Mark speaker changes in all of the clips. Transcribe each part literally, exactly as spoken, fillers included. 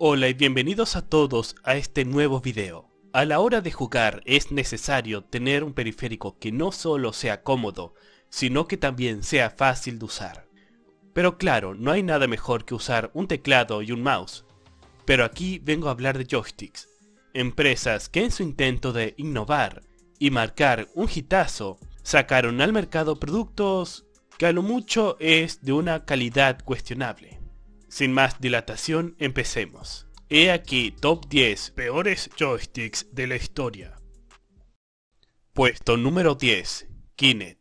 Speaker 1: Hola y bienvenidos a todos a este nuevo video. A la hora de jugar es necesario tener un periférico que no solo sea cómodo, sino que también sea fácil de usar. Pero claro, no hay nada mejor que usar un teclado y un mouse. Pero aquí vengo a hablar de joysticks, empresas que en su intento de innovar y marcar un hitazo, sacaron al mercado productos que a lo mucho es de una calidad cuestionable. Sin más dilatación, empecemos. He aquí top diez peores joysticks de la historia. Puesto número diez. Kinect.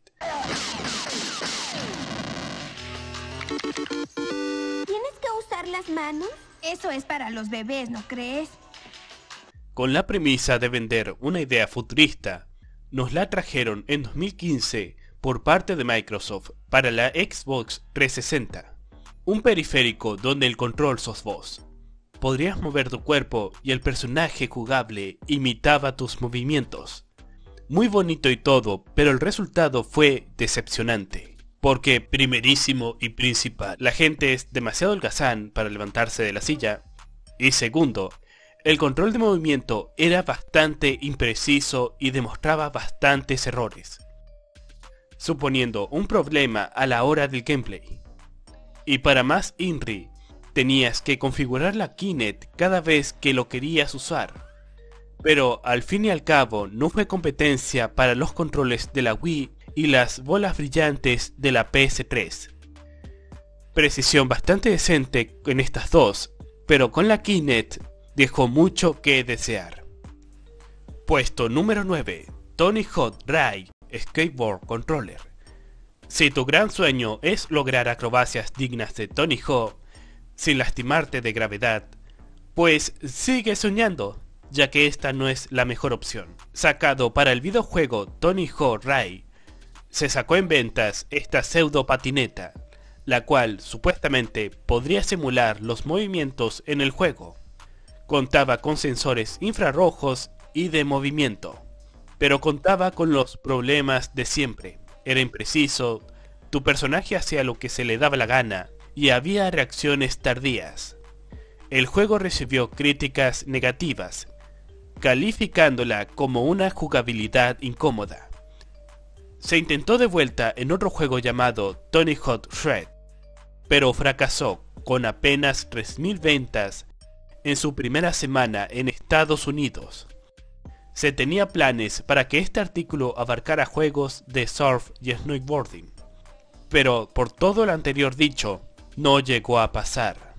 Speaker 2: ¿Tienes que usar las manos?
Speaker 3: Eso es para los bebés, ¿no crees?
Speaker 1: Con la premisa de vender una idea futurista, nos la trajeron en dos mil quince por parte de Microsoft para la Xbox trescientos sesenta. Un periférico donde el control sos vos. Podrías mover tu cuerpo y el personaje jugable imitaba tus movimientos. Muy bonito y todo, pero el resultado fue decepcionante. Porque, primerísimo y principal, la gente es demasiado holgazán para levantarse de la silla. Y segundo, el control de movimiento era bastante impreciso y demostraba bastantes errores, suponiendo un problema a la hora del gameplay. Y para más inri, tenías que configurar la Kinect cada vez que lo querías usar. Pero al fin y al cabo no fue competencia para los controles de la Wii y las bolas brillantes de la P S tres. Precisión bastante decente en estas dos, pero con la Kinect dejó mucho que desear. Puesto número nueve. Tony Hawk Ride Skateboard Controller. Si tu gran sueño es lograr acrobacias dignas de Tony Hawk, sin lastimarte de gravedad, pues sigue soñando, ya que esta no es la mejor opción. Sacado para el videojuego Tony Hawk Ride, se sacó en ventas esta pseudo patineta, la cual supuestamente podría simular los movimientos en el juego. Contaba con sensores infrarrojos y de movimiento, pero contaba con los problemas de siempre. Era impreciso, tu personaje hacía lo que se le daba la gana y había reacciones tardías. El juego recibió críticas negativas, calificándola como una jugabilidad incómoda. Se intentó de vuelta en otro juego llamado Tony Hawk Shred, pero fracasó con apenas tres mil ventas en su primera semana en Estados Unidos. Se tenía planes para que este artículo abarcara juegos de surf y snowboarding, pero por todo lo anterior dicho, no llegó a pasar.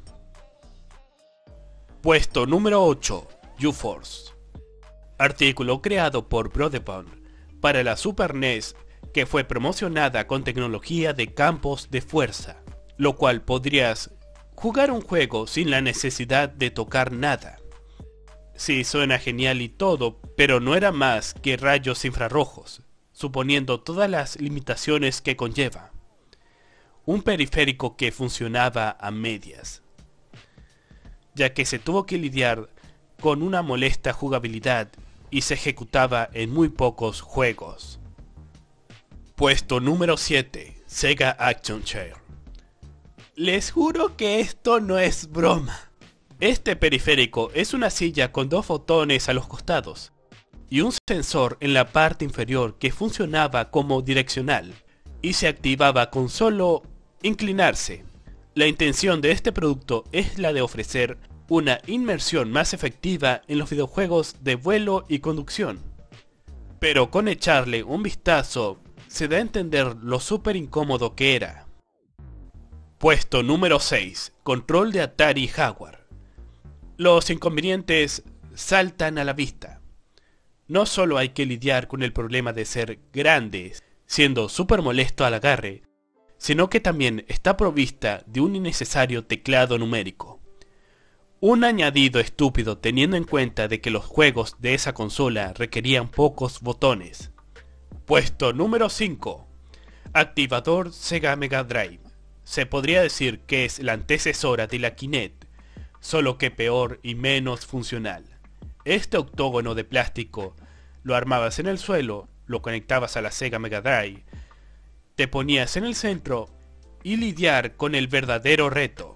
Speaker 1: Puesto número ocho. U-Force. Artículo creado por Broderbund para la Super N E S que fue promocionada con tecnología de campos de fuerza, lo cual podrías jugar un juego sin la necesidad de tocar nada. Sí, suena genial y todo, pero no era más que rayos infrarrojos, suponiendo todas las limitaciones que conlleva. Un periférico que funcionaba a medias, ya que se tuvo que lidiar con una molesta jugabilidad y se ejecutaba en muy pocos juegos. Puesto número siete. Sega Action Chair. Les juro que esto no es broma. Este periférico es una silla con dos botones a los costados y un sensor en la parte inferior que funcionaba como direccional y se activaba con solo inclinarse. La intención de este producto es la de ofrecer una inmersión más efectiva en los videojuegos de vuelo y conducción. Pero con echarle un vistazo se da a entender lo súper incómodo que era. Puesto número seis. Control de Atari Jaguar. Los inconvenientes saltan a la vista. No solo hay que lidiar con el problema de ser grandes, siendo súper molesto al agarre, sino que también está provista de un innecesario teclado numérico. Un añadido estúpido teniendo en cuenta de que los juegos de esa consola requerían pocos botones. Puesto número cinco. Activador Sega Mega Drive. Se podría decir que es la antecesora de la Kinect, solo que peor y menos funcional. Este octógono de plástico lo armabas en el suelo, lo conectabas a la Sega Mega Drive, te ponías en el centro y lidiar con el verdadero reto,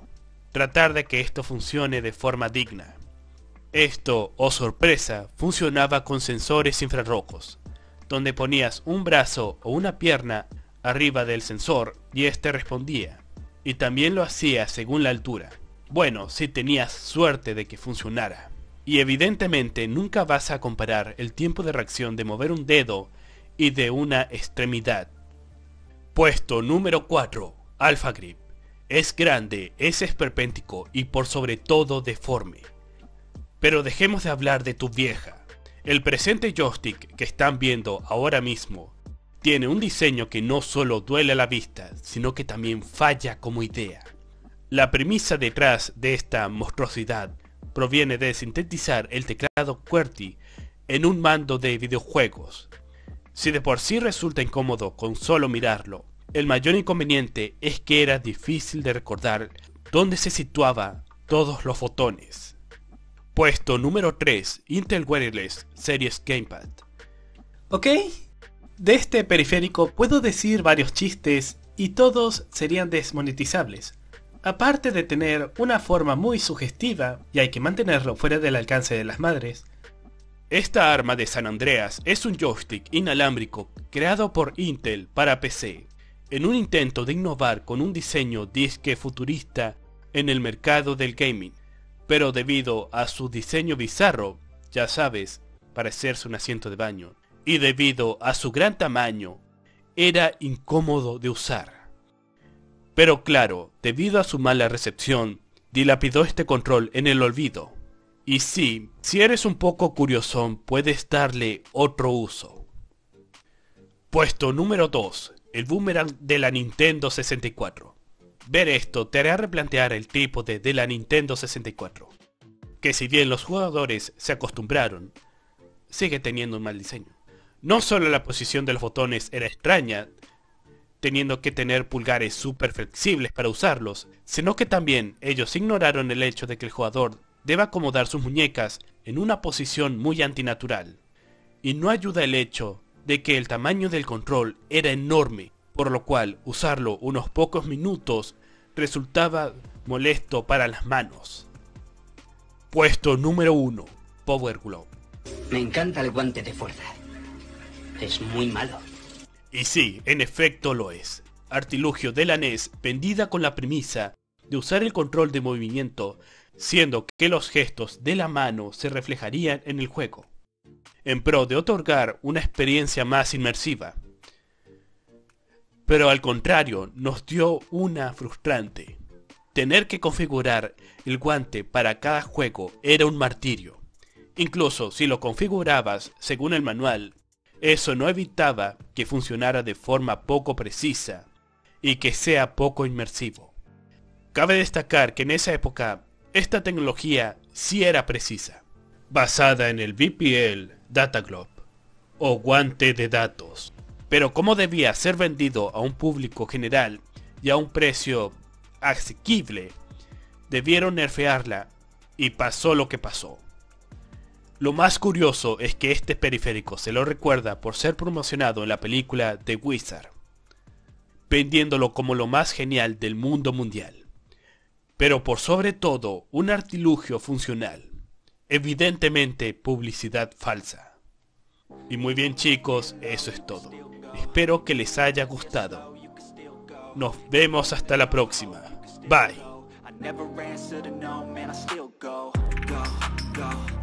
Speaker 1: tratar de que esto funcione de forma digna. Esto, oh sorpresa, funcionaba con sensores infrarrojos, donde ponías un brazo o una pierna arriba del sensor y este respondía, y también lo hacía según la altura. Bueno, si tenías suerte de que funcionara. Y evidentemente nunca vas a comparar el tiempo de reacción de mover un dedo y de una extremidad. Puesto número cuatro. Alpha Grip. Es grande, es esperpéntico y por sobre todo deforme. Pero dejemos de hablar de tu vieja. El presente joystick que están viendo ahora mismo tiene un diseño que no solo duele a la vista, sino que también falla como idea. La premisa detrás de esta monstruosidad proviene de sintetizar el teclado QWERTY en un mando de videojuegos. Si de por sí resulta incómodo con solo mirarlo, el mayor inconveniente es que era difícil de recordar dónde se situaban todos los botones. Puesto número tres. Intel Wireless Series Gamepad.
Speaker 4: Ok, de este periférico puedo decir varios chistes y todos serían desmonetizables. Aparte de tener una forma muy sugestiva, y hay que mantenerlo fuera del alcance de las madres.
Speaker 1: Esta arma de San Andreas es un joystick inalámbrico creado por Intel para P C, en un intento de innovar con un diseño disque futurista en el mercado del gaming, pero debido a su diseño bizarro, ya sabes, parecerse un asiento de baño, y debido a su gran tamaño, era incómodo de usar. Pero claro, debido a su mala recepción, dilapidó este control en el olvido. Y sí, si eres un poco curiosón, puedes darle otro uso. Puesto número dos. El boomerang de la Nintendo sesenta y cuatro. Ver esto te hará replantear el tipo de, de la Nintendo sesenta y cuatro. Que si bien los jugadores se acostumbraron, sigue teniendo un mal diseño. No solo la posición de los botones era extraña, teniendo que tener pulgares súper flexibles para usarlos, sino que también ellos ignoraron el hecho de que el jugador deba acomodar sus muñecas en una posición muy antinatural. Y no ayuda el hecho de que el tamaño del control era enorme, por lo cual usarlo unos pocos minutos resultaba molesto para las manos. Puesto número uno. Power Glove.
Speaker 5: Me encanta el guante de fuerza. Es muy malo.
Speaker 1: Y sí, en efecto lo es. Artilugio de la N E S vendida con la premisa de usar el control de movimiento, siendo que los gestos de la mano se reflejarían en el juego, en pro de otorgar una experiencia más inmersiva. Pero al contrario, nos dio una frustrante. Tener que configurar el guante para cada juego era un martirio. Incluso si lo configurabas según el manual, eso no evitaba que funcionara de forma poco precisa y que sea poco inmersivo. Cabe destacar que en esa época esta tecnología sí era precisa, basada en el V P L Data Glove o guante de datos, pero como debía ser vendido a un público general y a un precio asequible, debieron nerfearla y pasó lo que pasó. Lo más curioso es que este periférico se lo recuerda por ser promocionado en la película The Wizard, vendiéndolo como lo más genial del mundo mundial. Pero por sobre todo, un artilugio funcional. Evidentemente publicidad falsa. Y muy bien chicos, eso es todo. Espero que les haya gustado. Nos vemos hasta la próxima. Bye.